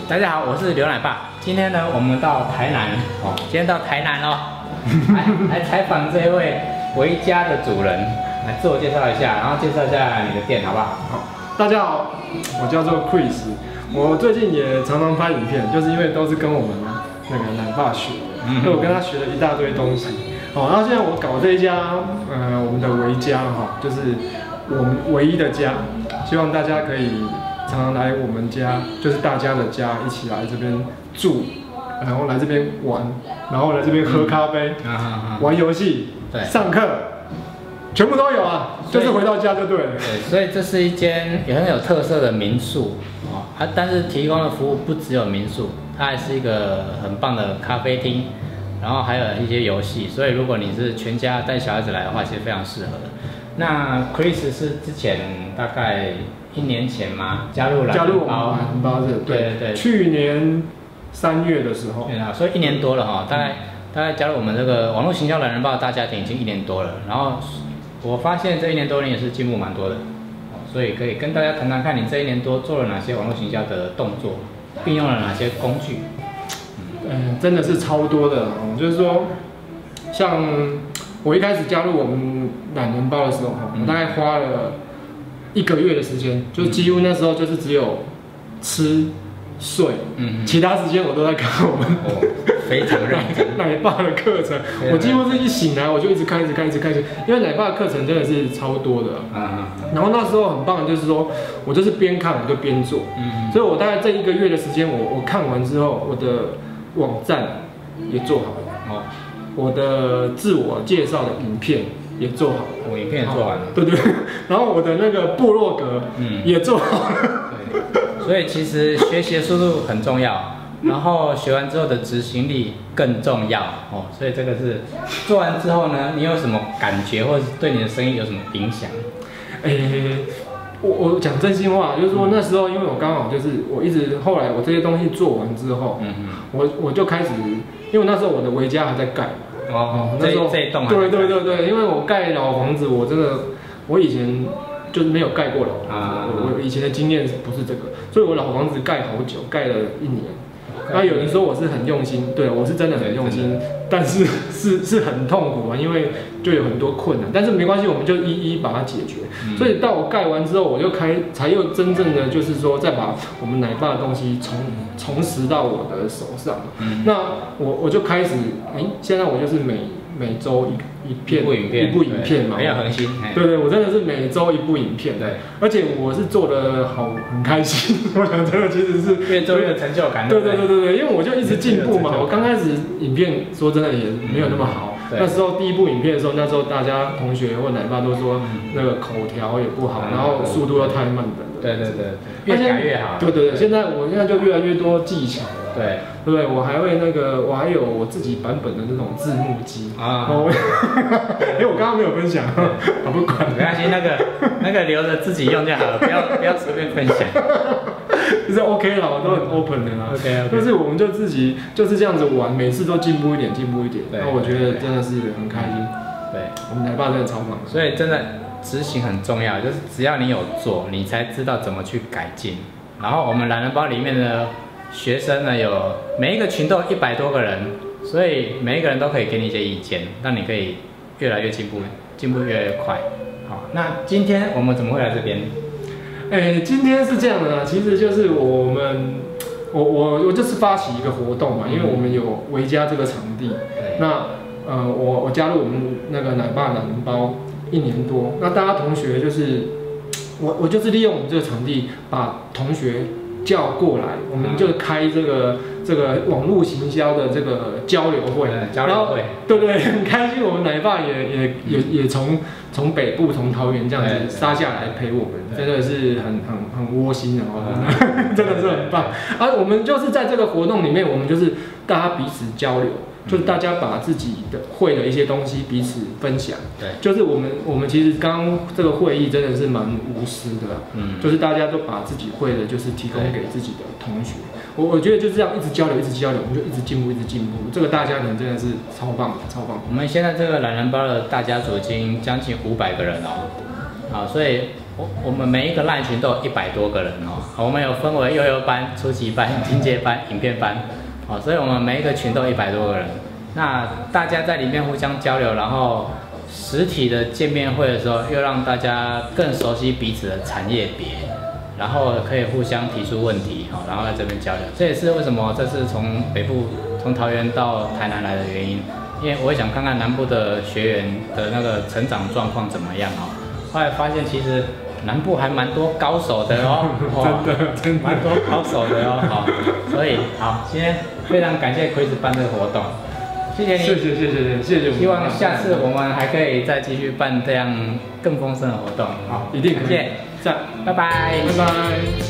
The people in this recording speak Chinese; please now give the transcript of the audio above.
大家好，我是刘奶爸。今天呢，我们到台南哦，今天到台南哦，来采访这一位维家的主人，来自我介绍一下，然后介绍一下你的店，好不好？ 好，大家好，我叫做 Chris， 我最近也常常拍影片，就是因为都是跟我们那个奶爸学的，所以我跟他学了一大堆东西。好，然后现在我搞这一家我们的维家哈，就是我们唯一的家，希望大家可以常常来我们家，就是大家的家，一起来这边住，然后来这边玩，然后来这边喝咖啡，玩游戏，上课，全部都有啊，就是回到家就对了。 对，所以这是一间也很有特色的民宿哦，但是提供的服务不只有民宿，它还是一个很棒的咖啡厅，然后还有一些游戏，所以如果你是全家带小孩子来的话，其实非常适合的。那 Chris 是之前大概1年前嘛加入我们蓝包是，对，去年3月的时候， 对啊，所以1年多了哈，大概加入我们这个网络行销懒人包大家庭已经1年多了，然后我发现这1年多你也是进步蛮多的，所以可以跟大家谈谈看你这1年多做了哪些网络行销的动作，并用了哪些工具。 真的是超多的，就是说，像我一开始加入我们懒人包的时候，我大概花了1个月的时间，就几乎那时候就是只有吃睡，其他时间我都在看我们非常认真奶爸的课程。我几乎是一醒来我就一直看，因为奶爸的课程真的是超多的。然后那时候很棒的就是说，我就是边看我就边做，所以我大概这1个月的时间，我看完之后，我的网站也做好了，我的自我介绍的影片也做好了， 我影片也做完了， 对，然后我的那个部落格也做好了， 对，所以其实学习的速度很重要，然后学完之后的执行力更重要哦，所以这个是做完之后呢，你有什么感觉，或者是对你的生意有什么影响？ 我讲真心话，就是说那时候，因为我刚好就是我一直后来我这些东西做完之后，我就开始，因为那时候我的维家还在盖嘛， 那时候这一栋对，因为我盖老房子，我以前就是没有盖过老房子，我以前的经验不是这个，所以我老房子盖好久，盖了1年。那有人说我是很用心，对我是真的很用心，但是是很痛苦啊，因为就有很多困难，但是没关系，我们就一一把它解决。所以到我盖完之后，我就才又真正的就是说，再把我们奶爸的东西重拾到我的手上。那我就开始，现在我就是每周一部影片嘛， 很有恒心。 对，我真的是每周1部影片，对，而且我是做的很开心。我想这个其实是越做越有成就感。 对，因为我就一直进步嘛。我刚开始影片说真的也没有那么好，那时候第1部影片的时候，那时候大家同学或奶爸都说那个口条也不好，然后速度又太慢等的。 对，越改越好。 对，我现在就越来越多技巧了。 对， 我还会我还有我自己版本的那种字幕机啊。我刚刚没有分享，我不管， 没关系，那个留着自己用就好了，不要随便分享。 就是 OK 了，我都很 open 的啦。OK， 但是我们就自己就是这样子玩，每次都进步一点。那我觉得真的是很开心。对，我们奶爸真的超棒， 所以真的执行很重要，就是只要你有做，你才知道怎么去改进。然后我们懒人包里面的学生呢，有每一个群都有100多个人，所以每一个人都可以给你一些意见，让你可以越来越进步越来越快。好，那今天我们怎么会来这边？ 今天是这样的，其实就是我就是发起一个活动嘛，因为我们有维家这个场地，那我加入我们那个奶爸懒人包1年多，那大家同学就是我就是利用我们这个场地把同学叫过来，我们就开这个网络行销的这个交流会，对，很开心。我们奶爸也从北部从桃园这样子杀下来陪我们，真的是很窝心的真的是很棒。我们就是在这个活动里面，我们就是大家彼此交流。就是大家把自己的会的一些东西彼此分享，对，就是我们其实刚刚这个会议真的是蛮无私的，就是大家都把自己会的，就是提供给自己的同学。我觉得就这样一直交流，我们就一直进步。这个大家庭真的是超棒。 我们现在这个懒人包的大家族已经将近500个人了，好，所以我们每一个LINE群都有100多个人哦，我们有分为幼幼班、初级班、进阶班、影片班，哦，所以我们每一个群都100多个人。那大家在里面互相交流，然后实体的见面会的时候，又让大家更熟悉彼此的产业别，然后可以互相提出问题，好，然后在这边交流。这也是为什么这次从北部从桃园到台南来的原因，因为我也想看看南部的学员的那个成长状况怎么样哦。后来发现其实南部还蛮多高手的哦，真的蛮多高手的哦，好，所以好，今天非常感谢奎子办这个活动，谢谢你， 谢谢， 希望下次我们还可以再继续办这样更丰盛的活动，好， 一定可以， 谢谢，拜拜， 拜拜。